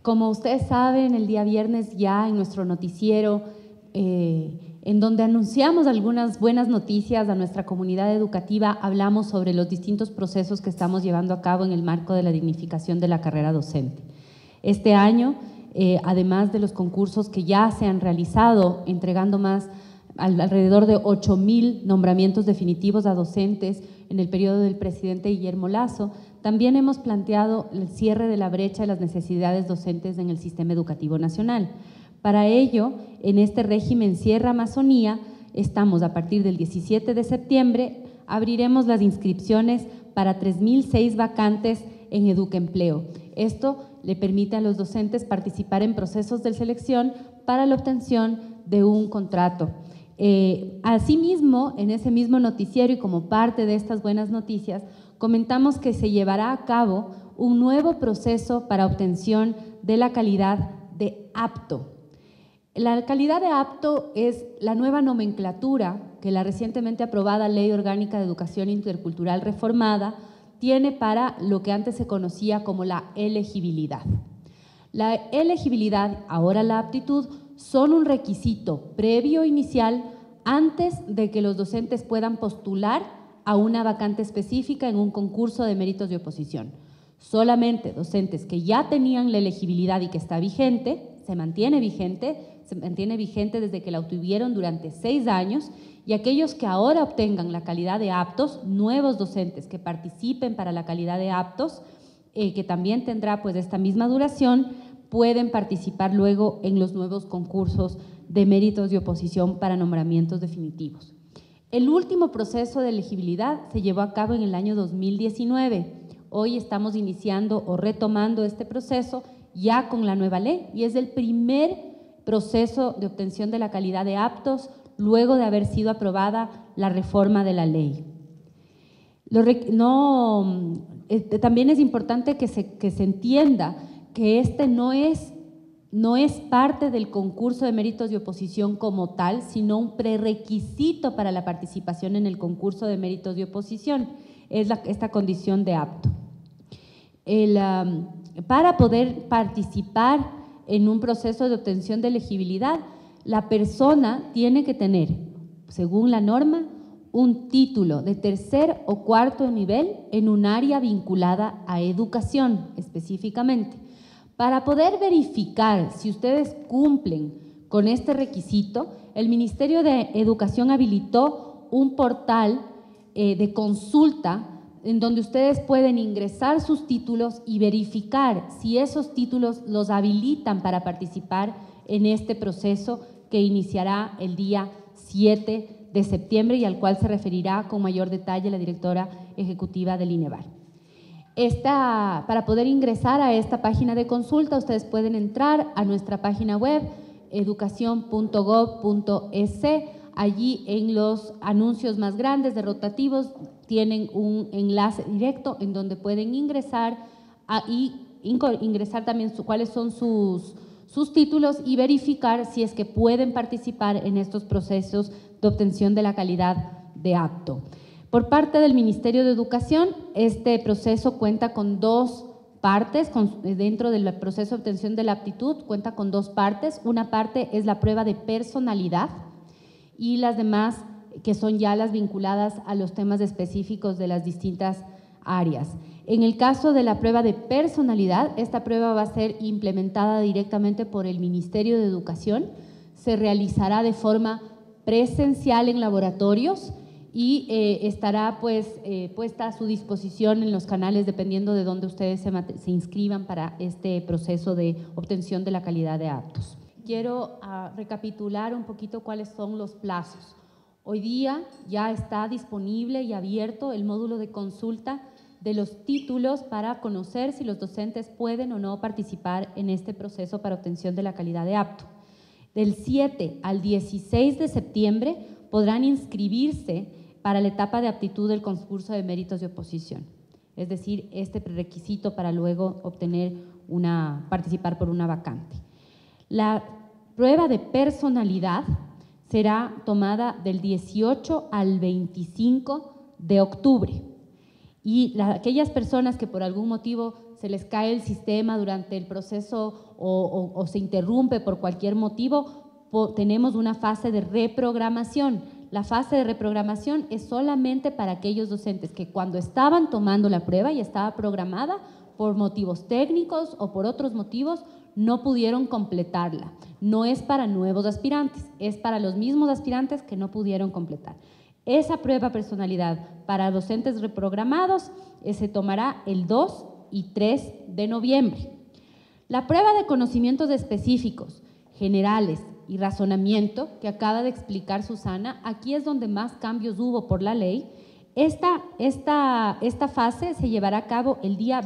Como ustedes saben, el día viernes ya en nuestro noticiero, en donde anunciamos algunas buenas noticias a nuestra comunidad educativa, hablamos sobre los distintos procesos que estamos llevando a cabo en el marco de la dignificación de la carrera docente. Este año, además de los concursos que ya se han realizado, entregando alrededor de 8.000 nombramientos definitivos a docentes en el periodo del presidente Guillermo Lasso, también hemos planteado el cierre de la brecha de las necesidades docentes en el sistema educativo nacional. Para ello, en este régimen Sierra Amazonía, estamos a partir del 17 de septiembre, abriremos las inscripciones para 3.006 vacantes en Educaempleo. Esto le permite a los docentes participar en procesos de selección para la obtención de un contrato. Asimismo, en ese mismo noticiero y como parte de estas buenas noticias, comentamos que se llevará a cabo un nuevo proceso para obtención de la calidad de apto. La calidad de apto es la nueva nomenclatura que la recientemente aprobada Ley Orgánica de Educación Intercultural reformada tiene para lo que antes se conocía como la elegibilidad. La elegibilidad, ahora la aptitud, son un requisito previo inicial antes de que los docentes puedan postular a una vacante específica en un concurso de méritos de oposición. Solamente docentes que ya tenían la elegibilidad y que está vigente, se mantiene vigente desde que la obtuvieron durante 6 años, y aquellos que ahora obtengan la calidad de aptos, nuevos docentes que participen para la calidad de aptos, que también tendrá pues esta misma duración, pueden participar luego en los nuevos concursos de méritos de oposición para nombramientos definitivos. El último proceso de elegibilidad se llevó a cabo en el año 2019. Hoy estamos iniciando o retomando este proceso ya con la nueva ley y es el primer proceso de obtención de la calidad de aptos luego de haber sido aprobada la reforma de la ley. También es importante que se entienda que este no es parte del concurso de méritos de oposición como tal, sino un prerequisito para la participación en el concurso de méritos de oposición, es esta condición de apto. Para poder participar en un proceso de obtención de elegibilidad, la persona tiene que tener, según la norma, un título de 3er o 4er nivel en un área vinculada a educación específicamente. Para poder verificar si ustedes cumplen con este requisito, el Ministerio de Educación habilitó un portal de consulta en donde ustedes pueden ingresar sus títulos y verificar si esos títulos los habilitan para participar en este proceso que iniciará el día 7 de septiembre y al cual se referirá con mayor detalle la directora ejecutiva del INEVAL. Para poder ingresar a esta página de consulta, ustedes pueden entrar a nuestra página web educacion.gov.es. Allí en los anuncios más grandes de rotativos tienen un enlace directo en donde pueden ingresar ingresar también cuáles son sus títulos y verificar si es que pueden participar en estos procesos de obtención de la calidad de apto. Por parte del Ministerio de Educación, este proceso cuenta con 2 partes, dentro del proceso de obtención de la aptitud cuenta con 2 partes. Una parte es la prueba de personalidad y las demás que son ya las vinculadas a los temas específicos de las distintas áreas. En el caso de la prueba de personalidad, esta prueba va a ser implementada directamente por el Ministerio de Educación, se realizará de forma presencial en laboratorios y estará puesta a su disposición en los canales dependiendo de dónde ustedes se inscriban para este proceso de obtención de la calidad de aptos. Quiero recapitular un poquito cuáles son los plazos. Hoy día ya está disponible y abierto el módulo de consulta de los títulos para conocer si los docentes pueden o no participar en este proceso para obtención de la calidad de apto. Del 7 al 16 de septiembre podrán inscribirse para la etapa de aptitud del concurso de méritos de oposición, es decir, este prerequisito para luego participar por una vacante. La prueba de personalidad será tomada del 18 al 25 de octubre Y aquellas personas que por algún motivo se les cae el sistema durante el proceso o se interrumpe por cualquier motivo, tenemos una fase de reprogramación. La fase de reprogramación es solamente para aquellos docentes que cuando estaban tomando la prueba y estaba programada, por motivos técnicos o por otros motivos, no pudieron completarla. No es para nuevos aspirantes, es para los mismos aspirantes que no pudieron completar. Esa prueba personalidad para docentes reprogramados se tomará el 2 y 3 de noviembre. La prueba de conocimientos específicos, generales y razonamiento, que acaba de explicar Susana, aquí es donde más cambios hubo por la ley. Esta fase se llevará a cabo el día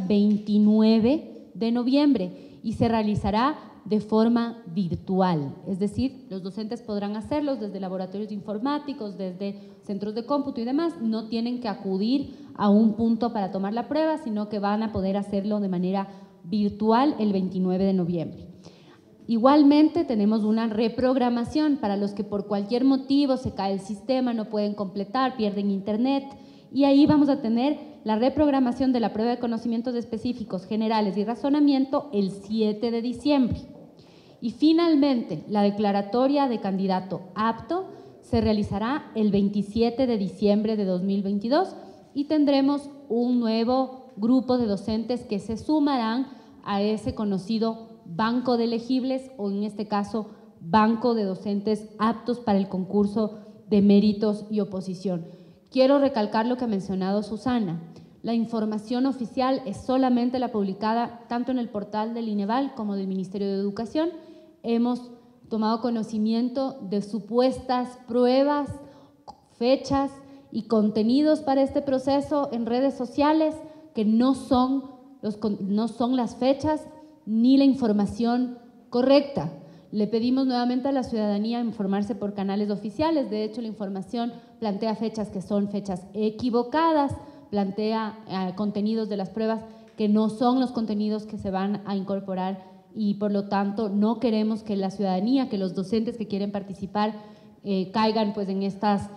29 de noviembre y se realizará de forma virtual, es decir, los docentes podrán hacerlos desde laboratorios informáticos, desde centros de cómputo y demás, no tienen que acudir a un punto para tomar la prueba, sino que van a poder hacerlo de manera virtual el 29 de noviembre. Igualmente tenemos una reprogramación para los que por cualquier motivo se cae el sistema, no pueden completar, pierden internet, y ahí vamos a tener la reprogramación de la prueba de conocimientos específicos, generales y razonamiento el 7 de diciembre. Y finalmente, la declaratoria de candidato apto se realizará el 27 de diciembre de 2022 y tendremos un nuevo grupo de docentes que se sumarán a ese conocido banco de elegibles o en este caso banco de docentes aptos para el concurso de méritos y oposición. Quiero recalcar lo que ha mencionado Susana. La información oficial es solamente la publicada tanto en el portal del INEVAL como del Ministerio de Educación. Hemos tomado conocimiento de supuestas pruebas, fechas y contenidos para este proceso en redes sociales que no son las fechas ni la información correcta. Le pedimos nuevamente a la ciudadanía informarse por canales oficiales. De hecho, la información plantea fechas que son fechas equivocadas, plantea contenidos de las pruebas que no son los contenidos que se van a incorporar y por lo tanto no queremos que la ciudadanía, que los docentes que quieren participar caigan pues en esta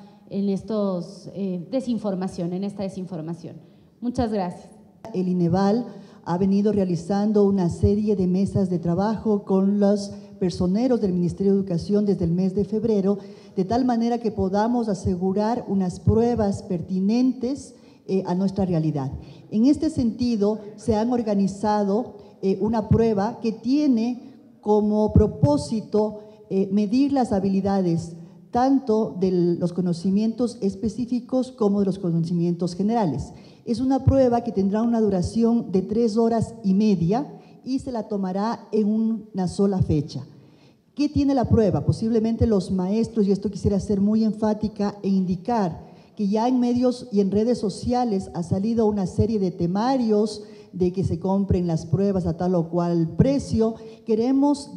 desinformación. Muchas gracias. El INEVAL ha venido realizando una serie de mesas de trabajo con los personeros del Ministerio de Educación desde el mes de febrero, de tal manera que podamos asegurar unas pruebas pertinentes a nuestra realidad. En este sentido, se han organizado una prueba que tiene como propósito medir las habilidades tanto de los conocimientos específicos como de los conocimientos generales. Es una prueba que tendrá una duración de 3 horas y media y se la tomará en una sola fecha. ¿Qué tiene la prueba? Posiblemente los maestros, y esto quisiera ser muy enfática e indicar, que ya en medios y en redes sociales ha salido una serie de temarios de que se compren las pruebas a tal o cual precio. Queremos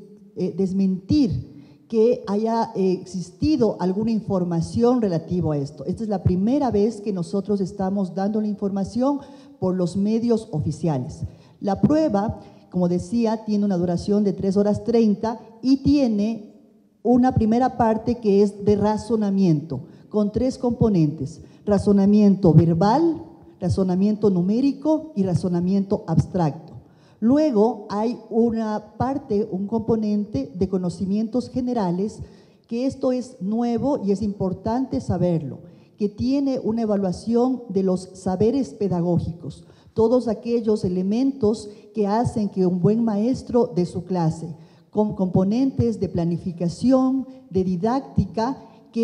desmentir que haya existido alguna información relativa a esto. Esta es la primera vez que nosotros estamos dando la información por los medios oficiales. La prueba, como decía, tiene una duración de 3 horas 30 y tiene una primera parte que es de razonamiento, con 3 componentes: razonamiento verbal, razonamiento numérico y razonamiento abstracto. Luego hay una parte, un componente de conocimientos generales, que esto es nuevo y es importante saberlo, que tiene una evaluación de los saberes pedagógicos, todos aquellos elementos que hacen que un buen maestro de su clase, con componentes de planificación, de didáctica,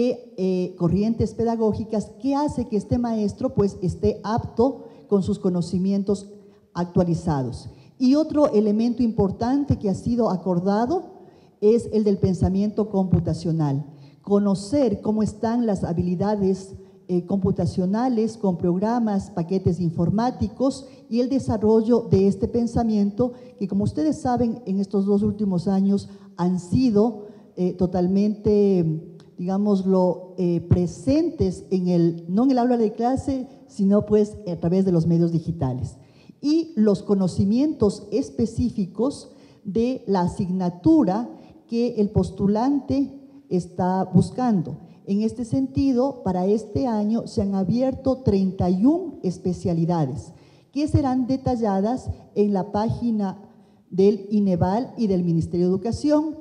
corrientes pedagógicas, que hace que este maestro pues esté apto con sus conocimientos actualizados. Y otro elemento importante que ha sido acordado es el del pensamiento computacional. Conocer cómo están las habilidades computacionales con programas, paquetes informáticos y el desarrollo de este pensamiento que, como ustedes saben, en estos 2 últimos años han sido totalmente, digámoslo, presentes no en el aula de clase, sino pues a través de los medios digitales. Y los conocimientos específicos de la asignatura que el postulante está buscando. En este sentido, para este año se han abierto 31 especialidades que serán detalladas en la página del INEVAL y del Ministerio de Educación,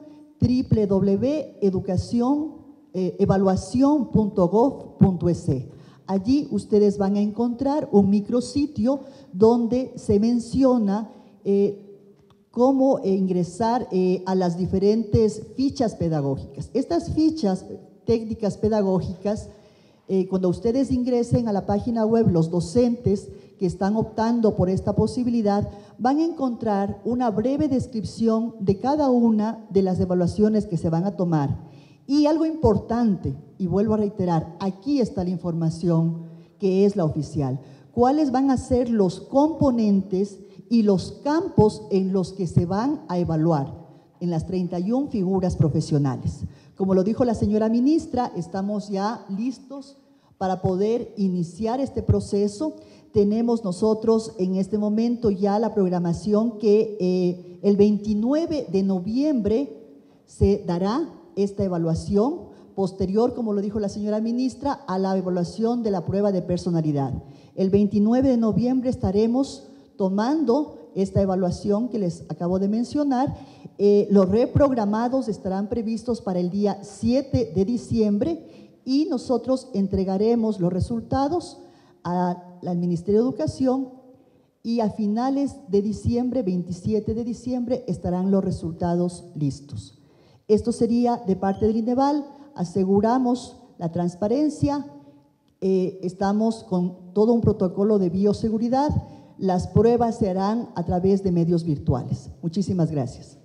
www.evaluacion.gov.es. Allí ustedes van a encontrar un micrositio donde se menciona cómo ingresar a las diferentes fichas pedagógicas. Estas fichas técnicas pedagógicas, cuando ustedes ingresen a la página web, los docentes que están optando por esta posibilidad van a encontrar una breve descripción de cada una de las evaluaciones que se van a tomar. Y algo importante, y vuelvo a reiterar, aquí está la información que es la oficial. ¿Cuáles van a ser los componentes y los campos en los que se van a evaluar en las 31 figuras profesionales? Como lo dijo la señora ministra, estamos ya listos para poder iniciar este proceso. Tenemos nosotros en este momento ya la programación que el 29 de noviembre se dará esta evaluación, posterior, como lo dijo la señora ministra, a la evaluación de la prueba de personalidad. El 29 de noviembre estaremos tomando esta evaluación que les acabo de mencionar. Los reprogramados estarán previstos para el día 7 de diciembre y nosotros entregaremos los resultados al Ministerio de Educación y a finales de diciembre, 27 de diciembre, estarán los resultados listos. Esto sería de parte del INEVAL. Aseguramos la transparencia, estamos con todo un protocolo de bioseguridad. Las pruebas se harán a través de medios virtuales. Muchísimas gracias.